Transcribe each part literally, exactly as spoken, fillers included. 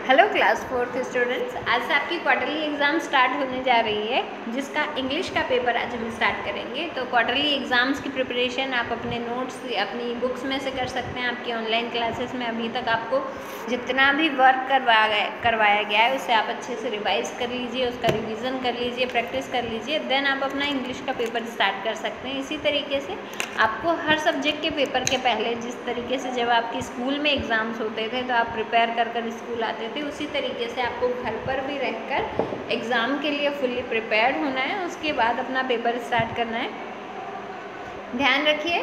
Hello class fourth students, आज से आपकी क्वार्टरली एग्ज़ाम स्टार्ट होने जा रही है, जिसका इंग्लिश का पेपर आज हम स्टार्ट करेंगे। तो क्वार्टरली एग्ज़ाम्स की प्रिपरेशन आप अपने नोट्स अपनी बुक्स में से कर सकते हैं। आपकी ऑनलाइन क्लासेस में अभी तक आपको जितना भी वर्क करवा गया करवाया गया है उसे आप अच्छे से रिवाइज कर लीजिए, उसका रिविज़न कर लीजिए, प्रैक्टिस कर लीजिए, देन आप अपना इंग्लिश का पेपर स्टार्ट कर सकते हैं। इसी तरीके से आपको हर सब्जेक्ट के पेपर के पहले, जिस तरीके से जब आपकी स्कूल में एग्ज़ाम्स होते थे तो आप प्रिपेयर कर कर स्कूल आते थे, उसी तरीके से आपको घर पर भी रहकर एग्ज़ाम के लिए फुल्ली प्रिपेयर्ड होना है। उसके बाद अपना पेपर स्टार्ट करना है। ध्यान रखिए,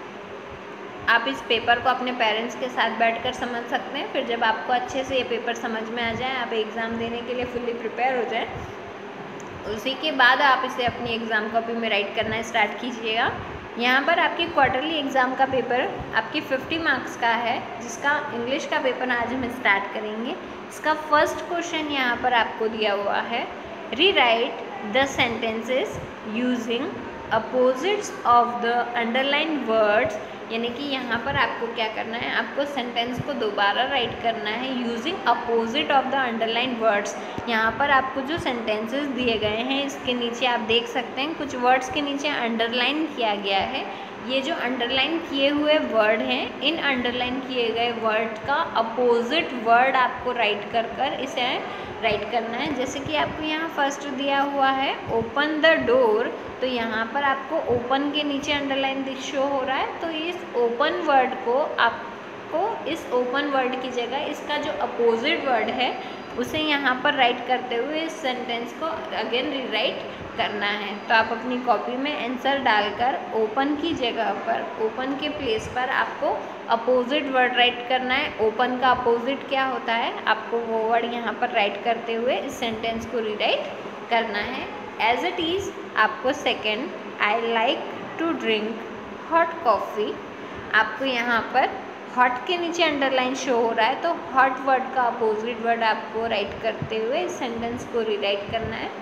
आप इस पेपर को अपने पेरेंट्स के साथ बैठकर समझ सकते हैं। फिर जब आपको अच्छे से ये पेपर समझ में आ जाए, आप एग्ज़ाम देने के लिए फुल्ली प्रिपेयर हो जाए, उसी के बाद आप इसे अपनी एग्ज़ाम कॉपी में राइट करना स्टार्ट कीजिएगा। यहाँ पर आपकी क्वार्टरली एग्ज़ाम का पेपर आपकी फिफ्टी मार्क्स का है, जिसका इंग्लिश का पेपर आज हम स्टार्ट करेंगे। इसका फर्स्ट क्वेश्चन यहाँ पर आपको दिया हुआ है, rewrite the sentences using opposites of the underline words. यानी कि यहाँ पर आपको क्या करना है, आपको सेंटेंस को दोबारा राइट करना है using opposite of the underline words. यहाँ पर आपको जो सेंटेंसेस दिए गए हैं, इसके नीचे आप देख सकते हैं कुछ वर्ड्स के नीचे अंडरलाइन किया गया है। ये जो अंडरलाइन किए हुए वर्ड हैं, इन अंडरलाइन किए गए वर्ड का अपोजिट वर्ड आपको राइट कर कर इसे राइट करना है। जैसे कि आपको यहाँ फर्स्ट दिया हुआ है ओपन द डोर, तो यहाँ पर आपको ओपन के नीचे अंडरलाइन शो हो रहा है, तो इस ओपन वर्ड को आपको इस ओपन वर्ड की जगह इसका जो अपोजिट वर्ड है उसे यहाँ पर राइट करते हुए इस सेंटेंस को अगेन रीराइट करना है। तो आप अपनी कॉपी में आंसर डालकर ओपन की जगह पर, ओपन के प्लेस पर आपको अपोजिट वर्ड राइट करना है। ओपन का अपोजिट क्या होता है, आपको वो वर्ड यहाँ पर राइट करते हुए इस सेंटेंस को रीराइट करना है। एज इट इज़ आपको second, I like to drink hot coffee, आपको यहाँ पर हॉट के नीचे अंडरलाइन शो हो रहा है, तो हॉट वर्ड का अपोजिट वर्ड आपको राइट करते हुए इस सेंटेंस को रीराइट करना है।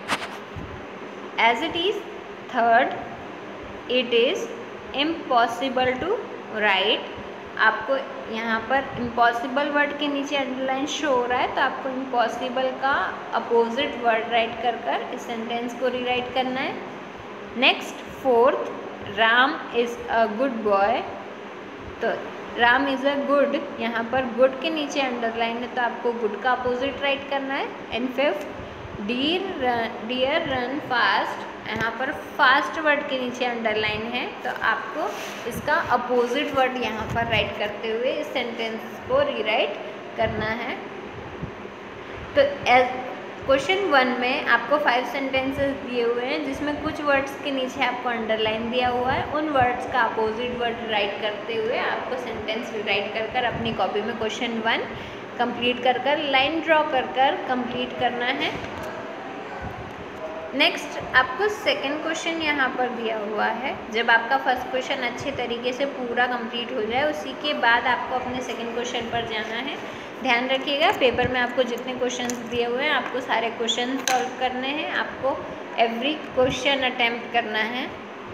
As it is third, it is impossible to write, आपको यहाँ पर इम्पॉसिबल वर्ड के नीचे अंडरलाइन शो हो रहा है, तो आपको इम्पॉसिबल का अपोजिट वर्ड राइट कर कर इस सेंटेंस को रीराइट करना है। Next fourth, Ram is a good boy, तो राम इज़ अ गुड, यहाँ पर गुड के नीचे अंडरलाइन है, तो आपको गुड का अपोजिट राइट करना है। And fifth, deer deer run fast, यहाँ पर फास्ट वर्ड के नीचे अंडरलाइन है, तो आपको इसका अपोजिट वर्ड यहाँ पर राइट करते हुए इस सेंटेंस को रीराइट करना है। तो एज क्वेश्चन वन में आपको फाइव सेंटेंसेस दिए हुए हैं, जिसमें कुछ वर्ड्स के नीचे आपको अंडरलाइन दिया हुआ है। उन वर्ड्स का अपोजिट वर्ड राइट करते हुए आपको सेंटेंस राइट कर कर अपनी कॉपी में क्वेश्चन वन कंप्लीट कर कर लाइन ड्रॉ कर कर कंप्लीट करना है। नेक्स्ट आपको सेकंड क्वेश्चन यहाँ पर दिया हुआ है। जब आपका फर्स्ट क्वेश्चन अच्छे तरीके से पूरा कंप्लीट हो जाए, उसी के बाद आपको अपने सेकंड क्वेश्चन पर जाना है। ध्यान रखिएगा, पेपर में आपको जितने क्वेश्चंस दिए हुए हैं आपको सारे क्वेश्चन सॉल्व करने हैं, आपको एवरी क्वेश्चन अटेम्प्ट करना है।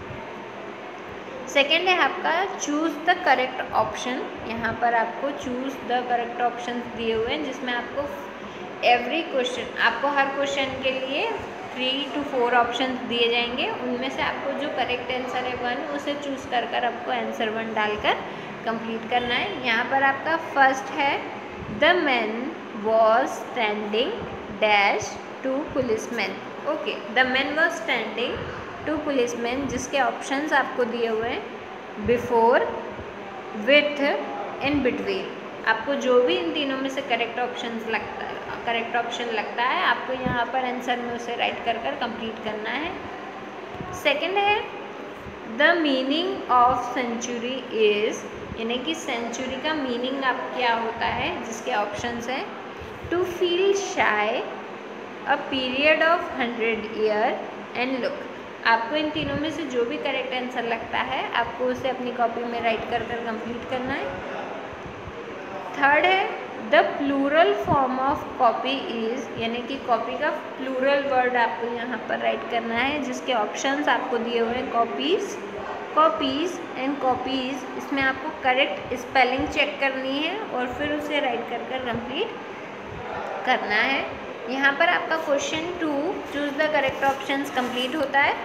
सेकेंड है आपका चूज़ द करेक्ट ऑप्शन, यहाँ पर आपको चूज़ द करेक्ट ऑप्शन दिए हुए हैं, जिसमें आपको एवरी क्वेश्चन, आपको हर क्वेश्चन के लिए थ्री टू फोर ऑप्शन दिए जाएंगे। उनमें से आपको जो करेक्ट आंसर है वन, उसे चूज़ कर कर आपको आंसर वन डालकर कंप्लीट करना है। यहाँ पर आपका फर्स्ट है, the man was standing dash to policeman. Okay, the man was standing to policeman, जिसके ऑप्शंस आपको दिए हुए हैं बिफोर, विथ, इन बिटवीन। आपको जो भी इन तीनों में से करेक्ट ऑप्शंस लगता है करेक्ट ऑप्शन लगता है, आपको यहाँ पर आंसर में उसे राइट कर कर कंप्लीट करना है। सेकंड है, the meaning of century is, यानी कि सेंचुरी का मीनिंग आप क्या होता है, जिसके ऑप्शंस हैं to feel shy, a period of hundred year, and look. आपको इन तीनों में से जो भी करेक्ट आंसर लगता है आपको उसे अपनी कॉपी में राइट कर कर कंप्लीट करना है। थर्ड है, the plural form of copy is, यानी कि कॉपी का प्लूरल वर्ड आपको यहाँ पर राइट करना है, जिसके ऑप्शंस आपको दिए हुए हैं कॉपीज़, कॉपीज़ एंड कॉपीज़। इसमें आपको करेक्ट स्पेलिंग चेक करनी है और फिर उसे राइट कर कर कंप्लीट करना है। यहाँ पर आपका question to choose the correct options complete होता है।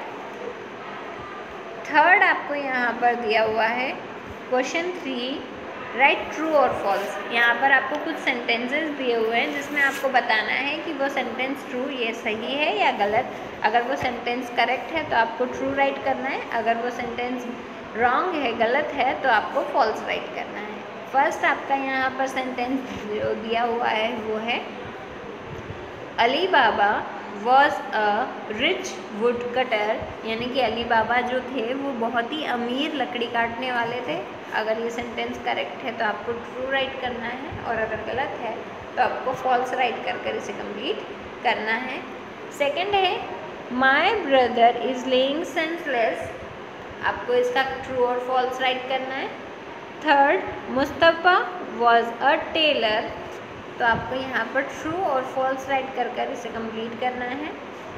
थर्ड आपको यहाँ पर दिया हुआ है क्वेश्चन थ्री राइट ट्रू और फॉल्स। यहाँ पर आपको कुछ सेंटेंसेस दिए हुए हैं जिसमें आपको बताना है कि वो सेंटेंस ट्रू ये सही है या गलत। अगर वो सेंटेंस करेक्ट है तो आपको ट्रू राइट करना है, अगर वो सेंटेंस रॉन्ग है गलत है तो आपको फॉल्स राइट करना है। फर्स्ट आपका यहाँ पर सेंटेंस जो दिया हुआ है वो है Ali Baba was a rich woodcutter, यानी कि अली बाबा जो थे वो बहुत ही अमीर लकड़ी काटने वाले थे। अगर ये सेंटेंस करेक्ट है तो आपको ट्रू राइट करना है और अगर गलत है तो आपको फॉल्स राइट कर कर इसे कंप्लीट करना है। सेकंड है my brother is laying senseless, आपको इसका ट्रू और फॉल्स राइट करना है। Third Mustafa was a tailor, तो आपको यहाँ पर ट्रू और फॉल्स राइट कर कर इसे कंप्लीट करना है।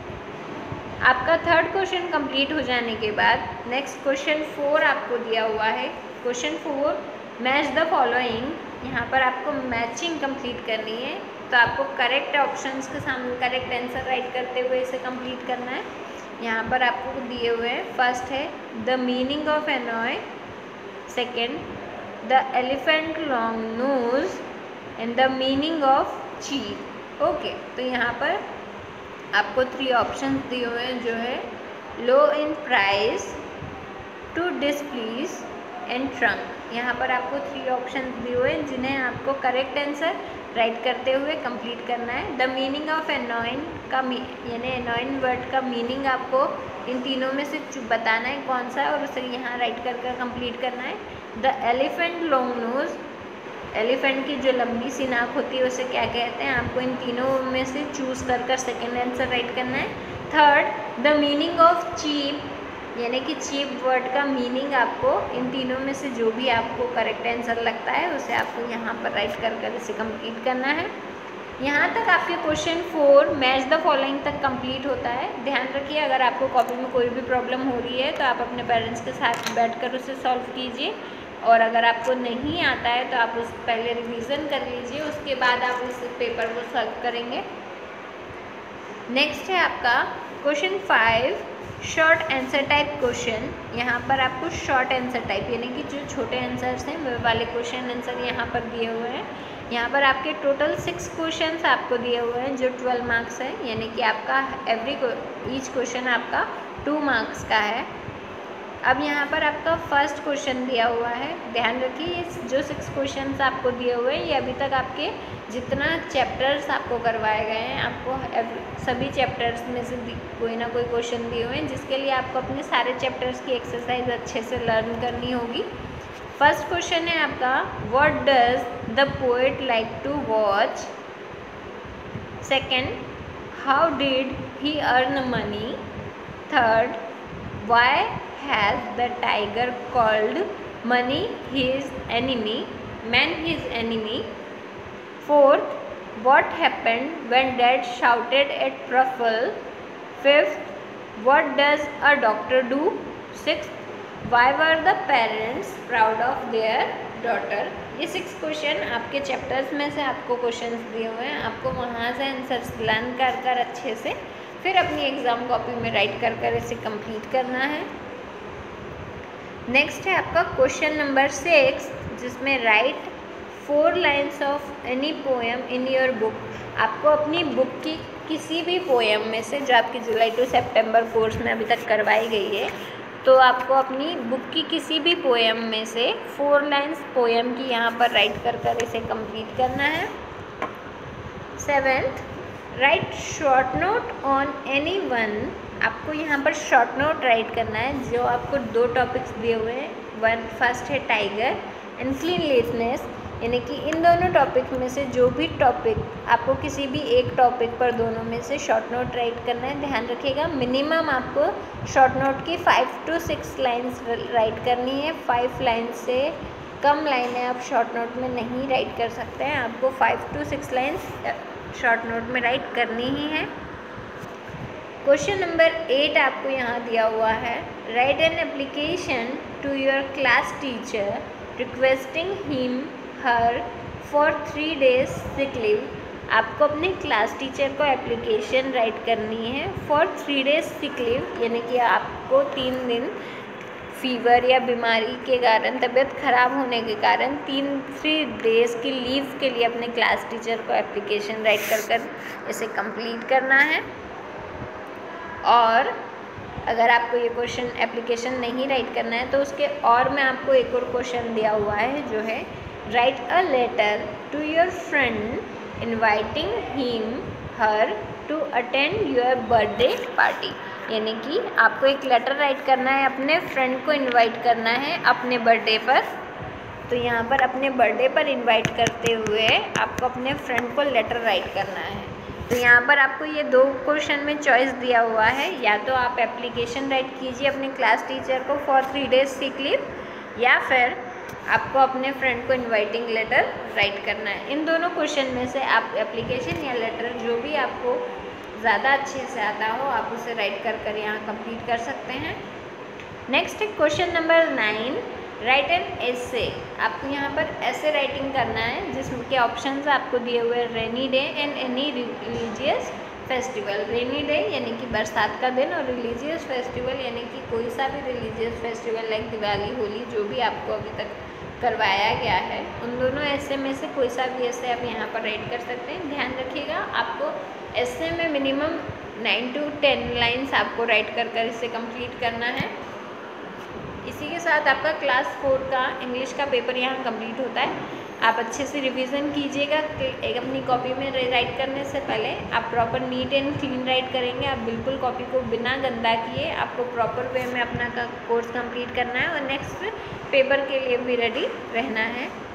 आपका थर्ड क्वेश्चन कंप्लीट हो जाने के बाद नेक्स्ट क्वेश्चन फोर आपको दिया हुआ है। Question four match the following, यहाँ पर आपको मैचिंग कंप्लीट करनी है, तो आपको करेक्ट ऑप्शंस के सामने करेक्ट आंसर राइट करते हुए इसे कंप्लीट करना है। यहाँ पर आपको दिए हुए हैं फर्स्ट है the meaning of annoy, second the elephant long nose and the meaning of cheap. Okay, तो यहाँ पर आपको थ्री ऑप्शंस दिए हुए हैं जो है low in price, to displease and trunk. यहाँ पर आपको थ्री ऑप्शंस दिए हुए हैं जिन्हें आपको करेक्ट आंसर राइट करते हुए कंप्लीट करना है। द मीनिंग ऑफ एनॉइन का यानी एनॉइन वर्ड का मीनिंग आपको इन तीनों में से बताना है कौन सा है और उसे यहाँ राइट कर कर कंप्लीट करना है। The elephant long nose, elephant की जो लंबी सी नाक होती है उसे क्या कहते हैं, आपको इन तीनों में से चूज़ कर कर सेकेंड आंसर राइट करना है। Third the meaning of cheap, यानी कि चीप वर्ड का मीनिंग आपको इन तीनों में से जो भी आपको करेक्ट आंसर लगता है उसे आपको यहाँ पर राइट कर कर इसे कंप्लीट करना है। यहाँ तक आपके question four match the following तक कंप्लीट होता है। ध्यान रखिए अगर आपको कॉपी में कोई भी प्रॉब्लम हो रही है तो आप अपने पेरेंट्स के साथ बैठकर उसे सॉल्व कीजिए, और अगर आपको नहीं आता है तो आप उस पहले रिवीजन कर लीजिए, उसके बाद आप इस पेपर को सॉल्व करेंगे। नेक्स्ट है आपका question five short answer type question. यहाँ पर आपको शॉर्ट आंसर टाइप यानी कि जो छोटे आंसर्स हैं वो वाले क्वेश्चन आंसर यहाँ पर दिए हुए हैं। यहाँ पर आपके टोटल सिक्स क्वेश्चंस आपको दिए हुए हैं जो ट्वेल्व मार्क्स है, यानी कि आपका एवरी ईच क्वेश्चन आपका टू मार्क्स का है। अब यहाँ पर आपका फर्स्ट क्वेश्चन दिया हुआ है, ध्यान रखिए जो सिक्स क्वेश्चंस आपको दिए हुए हैं ये अभी तक आपके जितना चैप्टर्स आपको करवाए गए हैं आपको सभी चैप्टर्स में से कोई ना कोई क्वेश्चन दिए हुए हैं, जिसके लिए आपको अपने सारे चैप्टर्स की एक्सरसाइज अच्छे से लर्न करनी होगी। फर्स्ट क्वेश्चन है आपका what does the poet like to watch, second how did he earn money, third why has the tiger called money his enemy, man his enemy, fourth what happened when dad shouted at Truffle, fifth what does a doctor do, sixth why were the parents proud of their daughter। ये six question आपके chapters में से आपको questions दिए हुए हैं, आपको वहाँ से आंसर्स लर्न कर कर अच्छे से फिर अपनी एग्ज़ाम कॉपी में राइट कर कर इसे कंप्लीट करना है। नेक्स्ट है आपका क्वेश्चन नंबर सिक्स जिसमें write four lines of any poem in your book. आपको अपनी बुक की किसी भी पोएम में से जो आपकी जुलाई टू सितंबर कोर्स में अभी तक करवाई गई है, तो आपको अपनी बुक की किसी भी पोएम में से फोर लाइन्स पोएम की यहाँ पर राइट कर कर इसे कंप्लीट करना है। Seventh write short note on any one, आपको यहाँ पर शॉर्ट नोट राइट करना है जो आपको दो टॉपिक्स दिए हुए हैं, वन फर्स्ट है टाइगर एंड क्लीनलीनेस, यानी कि इन दोनों टॉपिक में से जो भी टॉपिक आपको किसी भी एक टॉपिक पर दोनों में से शॉर्ट नोट राइट करना है। ध्यान रखिएगा मिनिमम आपको शॉर्ट नोट की five to six lines write करनी है, फाइव लाइन से कम लाइनें आप शॉर्ट नोट में नहीं राइट कर सकते हैं, आपको five to six lines short note में राइट करनी ही है। क्वेश्चन नंबर एट आपको यहाँ दिया हुआ है write an application to your class teacher requesting him her for three days sick leave. आपको अपने क्लास टीचर को एप्लीकेशन राइट करनी है for three days sick leave, यानी कि आपको तीन दिन फीवर या बीमारी के कारण, तबीयत ख़राब होने के कारण तीन थ्री डेज़ की लीव के लिए अपने क्लास टीचर को एप्लीकेशन राइट कर कर इसे कंप्लीट करना है। और अगर आपको ये क्वेश्चन एप्लीकेशन नहीं राइट करना है तो उसके और में आपको एक और क्वेश्चन दिया हुआ है जो है write a letter to your friend inviting him her to attend your birthday party, यानी कि आपको एक लेटर राइट करना है, अपने फ्रेंड को इनवाइट करना है अपने बर्थडे पर। तो यहाँ पर अपने बर्थडे पर इनवाइट करते हुए आपको अपने फ्रेंड को लेटर राइट करना है। तो यहाँ पर आपको ये दो क्वेश्चन में चॉइस दिया हुआ है, या तो आप एप्लीकेशन राइट कीजिए अपने क्लास टीचर को for three days sick leave, या फिर आपको अपने फ्रेंड को इनवाइटिंग लेटर राइट करना है। इन दोनों क्वेश्चन में से आप एप्लीकेशन या लेटर जो भी आपको ज़्यादा अच्छे से आता हो आप उसे राइट कर कर यहाँ कंप्लीट कर सकते हैं। Next question number nine, write an essay. आपको यहाँ पर ऐसे राइटिंग करना है जिसके ऑप्शंस आपको दिए हुए हैं rainy day and any religious festival. Rainy day यानी कि बरसात का दिन, और रिलीजियस फेस्टिवल यानी कि कोई सा भी religious festival like Diwali, Holi, जो भी आपको अभी तक करवाया गया है उन दोनों ऐसे में से कोई सा भी ऐसे आप यहाँ पर राइट कर सकते हैं। ध्यान रखिएगा आपको ऐसे में minimum nine to ten lines आपको राइट कर कर इसे कंप्लीट करना है। इसी के साथ आपका क्लास फोर का इंग्लिश का पेपर यहाँ कंप्लीट होता है। आप अच्छे से रिवीजन कीजिएगा। एक अपनी कॉपी में राइट करने से पहले आप proper neat and clean write करेंगे। आप बिल्कुल कॉपी को बिना गंदा किए आपको प्रॉपर वे में अपना का कोर्स कंप्लीट करना है और नेक्स्ट पेपर के लिए भी रेडी रहना है।